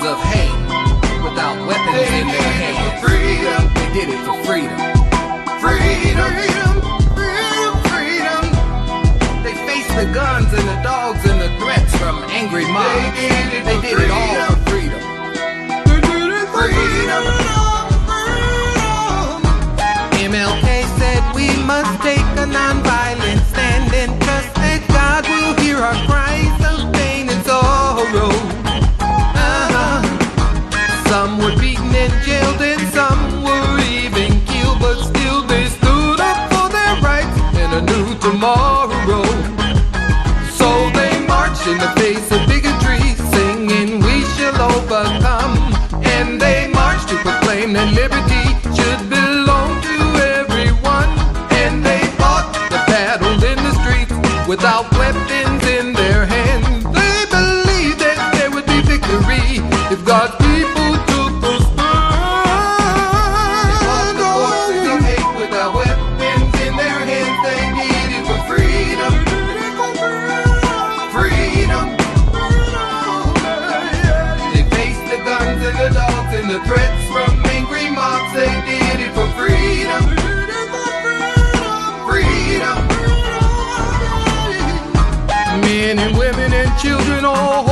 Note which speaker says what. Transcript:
Speaker 1: of hate without weapons in their hands. Freedom. They did it for freedom. Freedom. Freedom. They faced the guns and the dogs and the threats from angry mobs. They did it all for freedom. Freedom. MLK said we must take a non-violent stand and trust that God will hear our cries of pain and sorrow. Some were beaten and jailed and some were even killed, but still they stood up for their rights in a new tomorrow. So they marched in the face of bigotry, singing we shall overcome. And they marched to proclaim that liberty should belong to everyone. And they fought the battle in the streets without weapons in their hands. They believed that there would be victory if God's people took the stand. They fought the forces of hate without weapons in their hands. They did it for freedom. Freedom. They faced the guns and the dogs and the threats from angry mobs. They did it for freedom. Freedom. Men and women and children all